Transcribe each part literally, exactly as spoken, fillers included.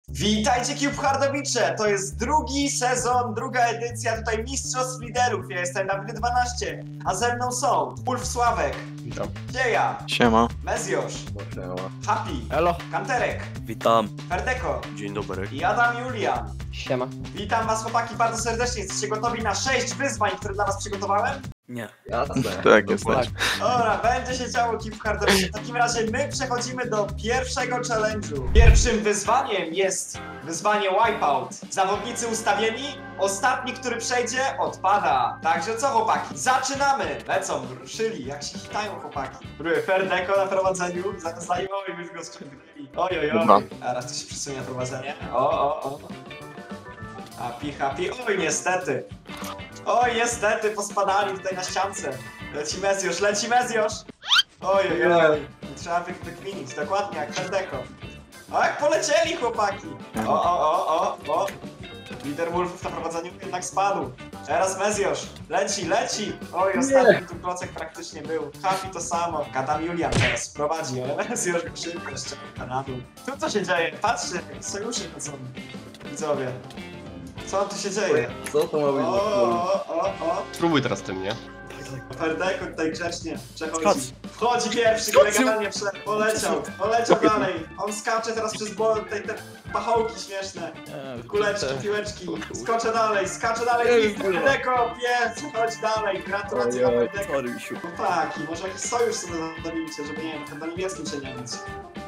Witajcie CubeHardowicze! To jest drugi sezon, druga edycja tutaj Mistrzostw Liderów. Ja jestem Dawid dwanaście, a ze mną są Ulf Sławek, Witam. Dzieja, Siema. Mezjosz, Happy, Elo. Kanterek, Witam. Ferdeko Dzień dobry. i Adam Julian. Siema. Witam was chłopaki bardzo serdecznie. Jesteście gotowi na sześć wyzwań, które dla was przygotowałem? Nie. Jasne. Tak, jest tak. Dobra, będzie się działo CubeHardowicze. W takim razie my przechodzimy do pierwszego challenge'u. Pierwszym wyzwaniem jest wyzwanie Wipeout. Zawodnicy ustawieni, ostatni, który przejdzie, odpada. Także co chłopaki? Zaczynamy! Lecą, ruszyli, jak się hitają chłopaki. Próbuję Ferdeko na prowadzeniu, zaraz zajmowy już go skrzydli. Oj, oj, Dobra. oj. Teraz to się przesunie na prowadzenie. O, o, o. Happy, happy. Oj, niestety. Oj, niestety, pospadali tutaj na ściance. Leci Mezjosz, leci Mezjosz! Oj, oj, oj. Trzeba wy wykminić, dokładnie jak Ferdeko. O, jak polecieli chłopaki! O, o, o, o, o. Lider Wolfów na prowadzeniu jednak spadł. Teraz Mezjosz, leci, leci! Oj, ostatni tu klocek praktycznie był. Happy to samo. Kadam Julian teraz prowadzi, ale Mezjosz go szybko ściąga na dół. Tu co się dzieje? Patrzcie, sojusze są. Widzowie. Co tu się dzieje? Co to ma być? O, o, o, o. Spróbuj teraz ty mnie. Ferdeko tutaj grzecznie przechodzi. Skacz. Wchodzi pierwszy, legalnie prze... poleciał, poleciał dalej. On skacze teraz przez bol, tutaj te pachołki śmieszne. Kuleczki, piłeczki. Skoczę dalej, skacze dalej. Ferdeko, pies, przechodzi dalej. Gratulacje dla Ferdeko. Chłopaki, może jakiś sojusz sobie zostawiliście, żeby nie wiem, ten na niebieskim się nie nic.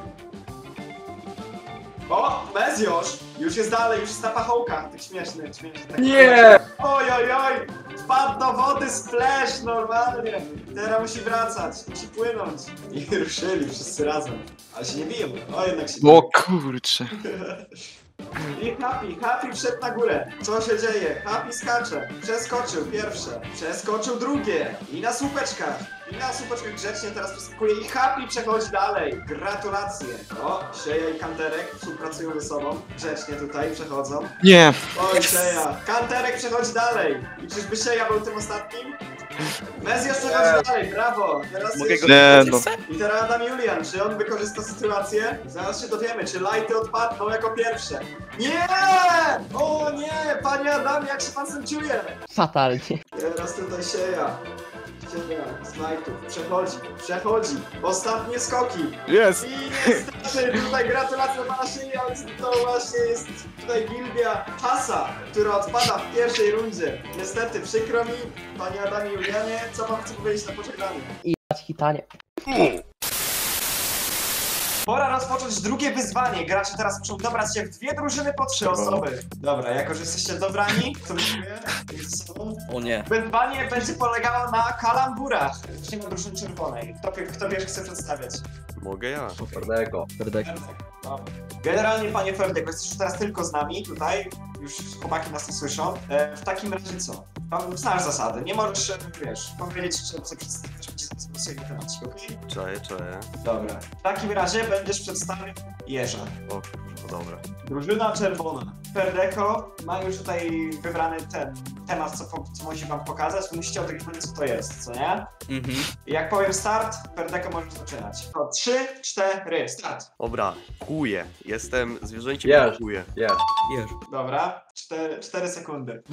O, Mezjosz! Już jest dalej, już jest na pachołkach tych śmiesznych, śmiesznych. Nie! Oj, oj, oj! Wpadł do wody, splash, normalnie! Teraz musi wracać, musi płynąć. I ruszyli wszyscy razem. Ale się nie biją, o jednak się biją. O kurcze. I Happy, Happy wszedł na górę. Co się dzieje? Happy skacze. Przeskoczył pierwsze, przeskoczył drugie. I na słupeczkach. I na słupeczkach grzecznie teraz przeskakuje i Happy przechodzi dalej. Gratulacje. O, Sieja i Kanterek współpracują ze sobą. Grzecznie tutaj przechodzą. Nie. Oj, Sieja. Kanterek przechodzi dalej. I czyżby Sieja był tym ostatnim? Mezjosz przechodzi dalej, brawo. Teraz Mogę jest... go Nie, no. I teraz Adam Julian, czy on wykorzysta sytuację? Zaraz się dowiemy, czy lighty odpadną jako pierwsze. Nie! O nie! Panie Adam, jak się pan z tym czuje? Fatalnie. Teraz tutaj Sieja. Sieja z lightów. Przechodzi, przechodzi. Ostatnie skoki. Jest. I niestety tutaj gratulacje pana Siei, ale to właśnie jest tutaj gildia Hasa, która odpada w pierwszej rundzie. Niestety, przykro mi, panie Adamie Julianie, co pan chce powiedzieć na pożegnanie? I hitanie. Pora rozpocząć drugie wyzwanie. Gracze teraz muszą dobrać się w dwie drużyny po trzy osoby. Dobra, jako że jesteście dobrani, to mówię, ze sobą. O nie. Wyzwanie będzie polegało na kalamburach. Zacznijmy od drużyny czerwonej. Kto, kto pierwszy chce przedstawiać? Mogę ja. Ferdeko. Ferdeko. Dobra. Generalnie, panie Ferdek, jesteś już teraz tylko z nami tutaj. Już chłopaki nas nie słyszą. E, w takim razie co? Pan znasz zasady. Nie możesz, e, wiesz, powiedzieć, że chcę przedstawić sobie temacik, okej? Czaję, czaję. Dobra. W takim razie będziesz przedstawił Jerza. O, no dobra. Drużyna czerwona. Ferdeko ma już tutaj wybrany ten temat, co, po- co musi wam pokazać. Wy musicie odgadnąć, co to jest, co nie? Mhm. I jak powiem start, Ferdeko możesz zaczynać. To trzy, cztery, start. Dobra, kuje. Jestem zwierzęciem Yes. i kuje. Jest. Dobra, cztery, cztery sekundy.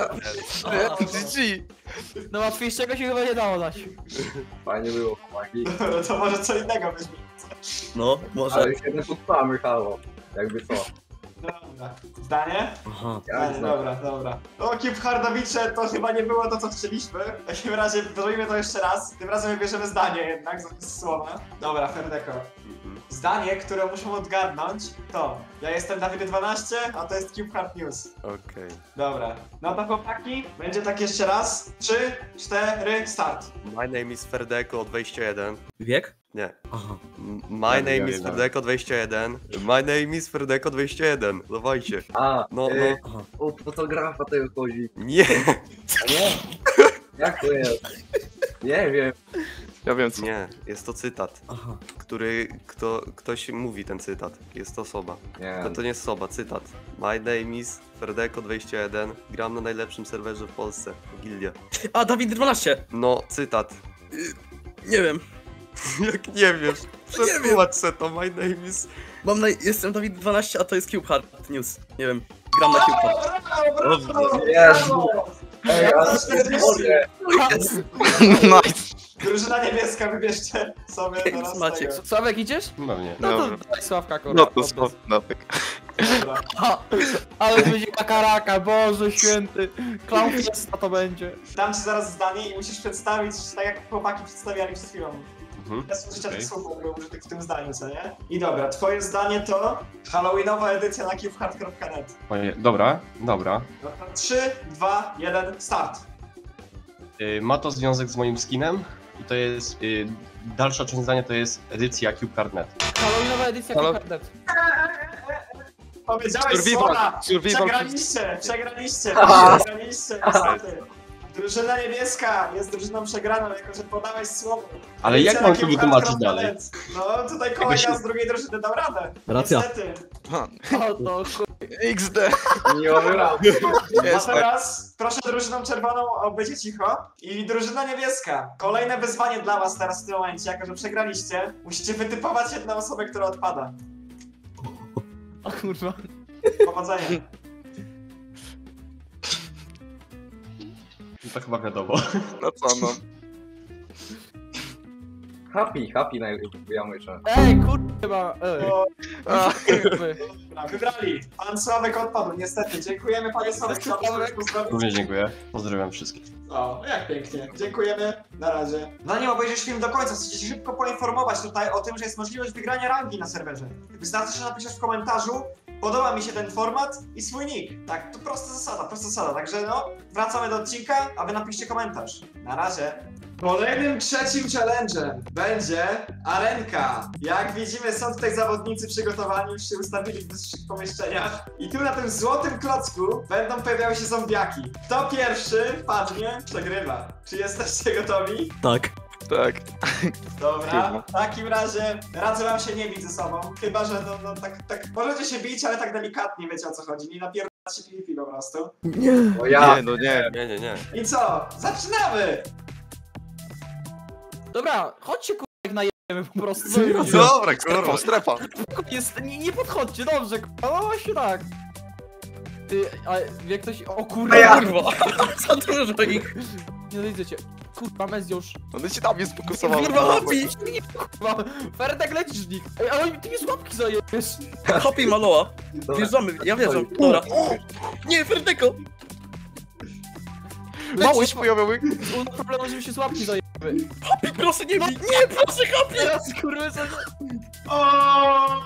No łatwiejszego się chyba nie dało dać. Fajnie było, chłopaki. Dobra, to może co innego weźmie. No, może. Ale już jeden podstawamy, halo. Jakby co. Dobra. Zdanie? Aha. Zdanie, dobra, dobra. O, CubeHardowicze, to chyba nie było to, co chcieliśmy. W takim razie zrobimy to jeszcze raz. Tym razem wybierzemy zdanie jednak, zamiast słowa. Dobra, Ferdeko. Mhm. Zdanie, które muszą odgadnąć, to ja jestem Dawid dwanaście, a to jest CubeHard News. Okej. Dobra. No to chłopaki, będzie tak jeszcze raz. Trzy, cztery, start. My name is Ferdeko dwadzieścia jeden. Wiek? Nie. Aha. M- My name is Ferdeko dwadzieścia jeden. My name is Ferdeko dwadzieścia jeden. Dawajcie. A, No, y, no. o fotografa tego chodzi. Nie. A nie? Jak to jest? Nie wiem. Ja wiem co. Nie. Jest to cytat, Aha. który kto, ktoś mówi ten cytat. Jest to osoba. Nie. To, to nie jest osoba, cytat. My name is Ferdeko dwadzieścia jeden. Gram na najlepszym serwerze w Polsce. Gildia. A, Dawid dwanaście. No, cytat. Nie wiem. Jak nie wiesz? Przetłumacz se to, my name is... Mam na... Jestem Dawid dwanaście, a to jest Cube Hard News. Nie wiem. Gram na Cube Hard. Brawo, brawo, brawo! Jezu. Ej, ale czterdzieści. Nice. Drużyna niebieska, wybierzcie sobie teraz Maciek. tego. Sławek idziesz? Pewnie. No to Dobra. daj Sławka, kurwa. No to oddaj. słabo, Dawek. Dobra. Ha, ale będzie kakaraka, Boże święty. Clown Fiesta to będzie. Dam ci zaraz zdanie i musisz przedstawić, tak jak chłopaki przedstawiali przed chwilą. Mhm. Bez użycia Okej. tych słów były użytych w tym zdaniu, co nie? I dobra, twoje zdanie to Halloweenowa edycja na cubehard kropka net. Oje, dobra, dobra. trzy, dwa, jeden, start. Y, ma to związek z moim skinem i to jest... Y, dalsza część zdania to jest edycja CubeCard kropka net. Halloweenowa edycja Halo? Kukardet. Powiedziałeś Survival, słowa! survival. Przegraliście, przegraliście, Aha. przegraliście, niestety. Drużyna niebieska jest drużyną przegraną, jako że podałeś słowo. Ale Edycja jak na mam to cubehard wytłumaczyć kropka dalej? net. No tutaj kolega się- z drugiej drużyny dał radę. Racja. Niestety. O to chuj. X D. nie umieram. A Jest tak. teraz proszę drużyną czerwoną o bycie cicho. I drużyna niebieska. Kolejne wyzwanie dla was teraz w tym momencie, jako że przegraliście. Musicie wytypować jedną osobę, która odpada. O kurwa. Powodzenia. No to chyba wiadomo. No co no. Happy, happy na YouTube, ja myślę. Ej, kurwa. Ej. O, A, Kurwy. dobra, wybrali. Pan Sławek odpadł, niestety. Dziękujemy panie Sławek. Sławek. Również dziękuję. Pozdrawiam wszystkich. O, jak pięknie. Dziękujemy. Na razie. Zanim obejrzysz film do końca, chcę cię szybko poinformować tutaj o tym, że jest możliwość wygrania rangi na serwerze. Wystarczy, że napiszesz w komentarzu: podoba mi się ten format i swój nick. Tak, to prosta zasada, prosta zasada. Także no, wracamy do odcinka, a wy napiszcie komentarz. Na razie. Kolejnym trzecim challenge'em będzie arenka. Jak widzimy, są tutaj zawodnicy przygotowani, już się ustawili w wyższych pomieszczeniach. I tu na tym złotym klocku będą pojawiały się zombiaki. Kto pierwszy wpadnie, przegrywa. Czy jesteście gotowi? Tak. tak. Dobra, Chyba. w takim razie radzę wam się nie bić ze sobą. Chyba, że no, no tak, tak, możecie się bić, ale tak delikatnie, wiecie o co chodzi. Nie napierdać się PvP po prostu. Nie. O ja. Nie, no nie. Nie, nie, nie. I co? Zaczynamy! Dobra, chodźcie kurwa jak najemy po prostu. Dobra, strefa, strefa. Jest, nie, nie podchodźcie, dobrze, kurwa, no właśnie tak. Ty, a jak ktoś, o kurwa, Ja. kurwa. Za dużo ich. Nie dojdziecie. Kurwa, Mezjusz. One się tam jest sfokusowały. Kurwa, Happy. Nie, kurwa, Ferdek lecisz w nich. Ej, ale ty mi z łapki zajebiesz. Happy Maloa. Dobra. Wjeżdżamy, ja wjeżdżam. Dobra. Nie, Ferdeko. Mały pojawiały. On ma problem, żeby się z łapki zajebie. Happy, proszę nie bij. Nie, proszę, Happy. Teraz kurwa, co... O!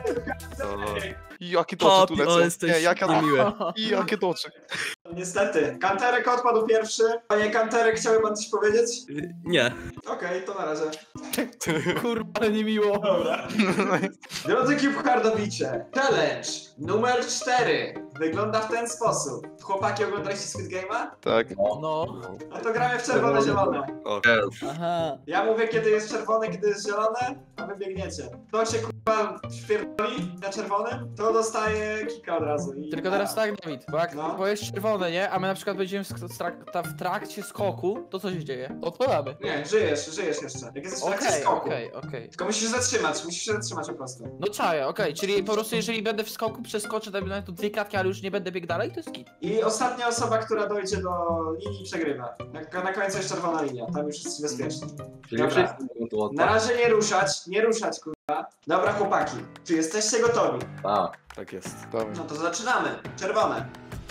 I jakie doczy tu Happy, o, lecą. jesteś Nie, jaka... niemiłe. I jakie doczy. Niestety, Kanterek odpadł pierwszy. Panie Kanterek, chciałby pan coś powiedzieć? Y, Nie. Okej, to na razie. Kurwa, ale niemiło. Dobra. Drodzy CubeHardowicze, challenge numer cztery wygląda w ten sposób. Chłopaki, oglądaliście Squid Game'a? Tak. No. No to gramy w czerwone-zielone. O, Aha. Ja mówię, kiedy jest czerwone, kiedy jest zielone, a wy biegniecie. Kto się kurwa wpierdoli na czerwonym, to dostaje kika od razu. I... Tylko teraz tak, Dawid, bo jak No. bo jest czerwone, nie? A my na przykład będziemy w, trak ta, w trakcie skoku, to co się dzieje? Odpadamy. Nie, żyjesz, żyjesz jeszcze. Jak jesteś w trakcie Okej, skoku. okej, okej. Tylko musisz się zatrzymać, musisz się zatrzymać po prostu. No czaję, okej, czyli po prostu jeżeli będę w skoku, przeskoczę tam na to dwie klatki, ale już nie będę biegł dalej, to jest kit. I ostatnia osoba, która dojdzie do linii, przegrywa. Na, na końcu jest czerwona linia, tam już jest bezpiecznie. Czyli Dobra. wszyscy mogą tu Na oddać. razie nie ruszać, nie ruszać kurwa. Dobra chłopaki, czy jesteście gotowi? Tak. tak jest. Dawaj. No to zaczynamy. Czerwone.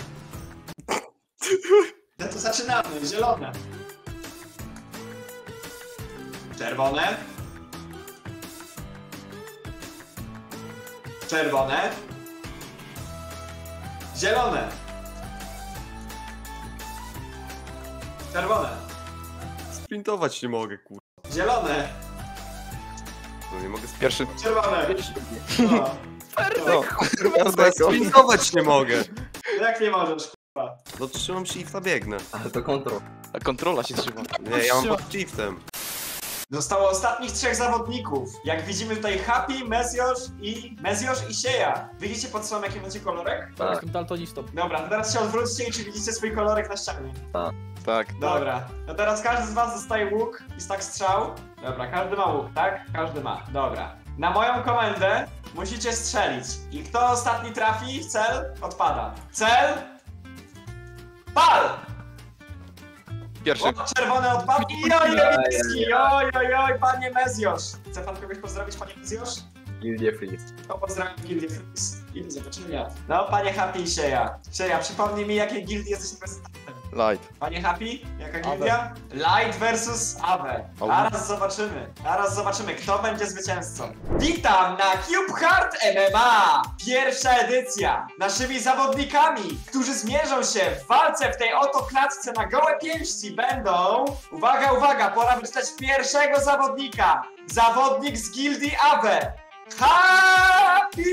No to zaczynamy. Zielone. Czerwone. Czerwone. Zielone. Czerwone. Sprintować nie mogę, kur... Zielone. No nie mogę... Pierwszy. Czerwone. No. No. Ferdeko. Sprintować nie mogę. Jak nie możesz, kurwa. No trzymam shifta, biegnę. Ale to kontrol. A kontrola się trzyma. Nie, ja mam pod shiftem. Zostało ostatnich trzech zawodników. Jak widzimy tutaj Happy, Mezjosz i Mezjosz i Sieja. Widzicie pod sobą jaki macie kolorek? Tak. Tak. Jestem daltonistą. Dobra, to teraz się odwróćcie i czy widzicie swój kolorek na ścianie? Tak. Dobra. No teraz każdy z was dostaje łuk i stak strzał. Dobra, każdy ma łuk, tak? Każdy ma. Dobra. Na moją komendę musicie strzelić. I kto ostatni trafi w cel, odpada. Cel! Pal! Pierwszy. O, czerwony odpadł i oj, niebieski! Oj, oj, oj, panie Mezjosz! Chce pan kogoś pozdrowić, panie Mezjosz? Gildię Freeze. O, pozdrawiam Gildię Freeze. I do zobaczenia. No, panie Happy i Sieja. Sieja, przypomnij mi, jakiej gildii jesteś reprezentantem. Light. Panie Happy, jaka gildia? Light versus Ave. Zaraz zobaczymy. Zaraz zobaczymy, kto będzie zwycięzcą. Witam na Cube Heart M M A! Pierwsza edycja. Naszymi zawodnikami, którzy zmierzą się w walce w tej oto klatce na gołe pięści będą... Uwaga, uwaga, pora wyczytać pierwszego zawodnika. Zawodnik z gildii Ave. Happy!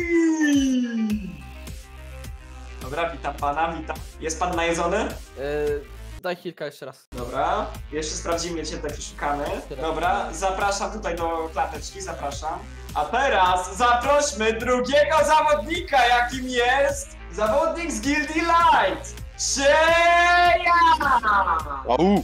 Dobra, witam pana, witam. Jest pan najedzony? Yy, daj kilka jeszcze raz. Dobra, jeszcze sprawdzimy cię taki szukany. Dobra, zapraszam tutaj do klateczki, zapraszam. A teraz zaprośmy drugiego zawodnika, jakim jest zawodnik z Gildii Light! Sieja! Au!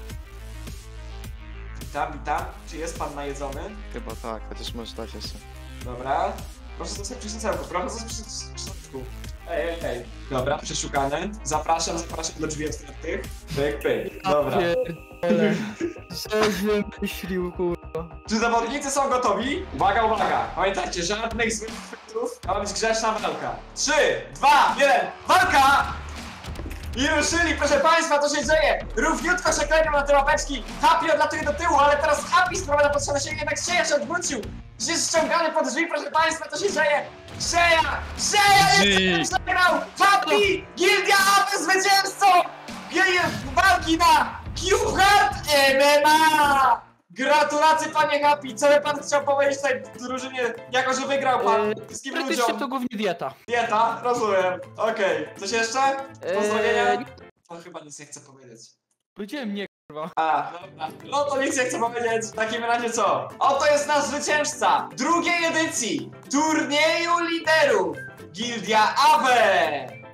Witam, witam. Czy jest pan najedzony? Chyba tak, chociaż możesz dać jeszcze. Dobra. Proszę zostać przy krzesełku, proszę zostać przy krzesełku. Ej, ej, ej. Dobra, przeszukany. Zapraszam, zapraszam do drzwi otwartych. Pyk, pyk. Dobra. Pierdolę. Coś wymyślił, kurwa. Czy zawodnicy są gotowi? Uwaga, uwaga! Pamiętajcie, żadnych złych chwytów. Ma być grzeczna walka. Trzy, dwa, jeden, walka! I ruszyli, proszę państwa, to się dzieje! Równiutko się klepią na te łapeczki. Happy odlatuje do tyłu, ale teraz Happy sprowadza pod ścianę się, jednak Sieja się odwrócił. Jest ściągany pod drzwi, proszę państwa, to się dzieje! Sieja! Sieja jest przegrał! Happy! Gildia Ave zwycięzcą! Jej walki na Cube Heart M M A! Gratulacje, panie Happy! Co by pan chciał powiedzieć tej drużynie, jako że wygrał pan Eee, wszystkim Praktycznie ludziom? to głównie dieta. Dieta? Rozumiem. Okej. Coś jeszcze? Pozdrowienia? Eee, On chyba nic nie chce powiedzieć. Powiedziałem nie, kurwa. A, dobra. No to nic nie chcę powiedzieć. W takim razie co? Oto jest nasz zwycięzca drugiej edycji turnieju liderów. Gildia Ave!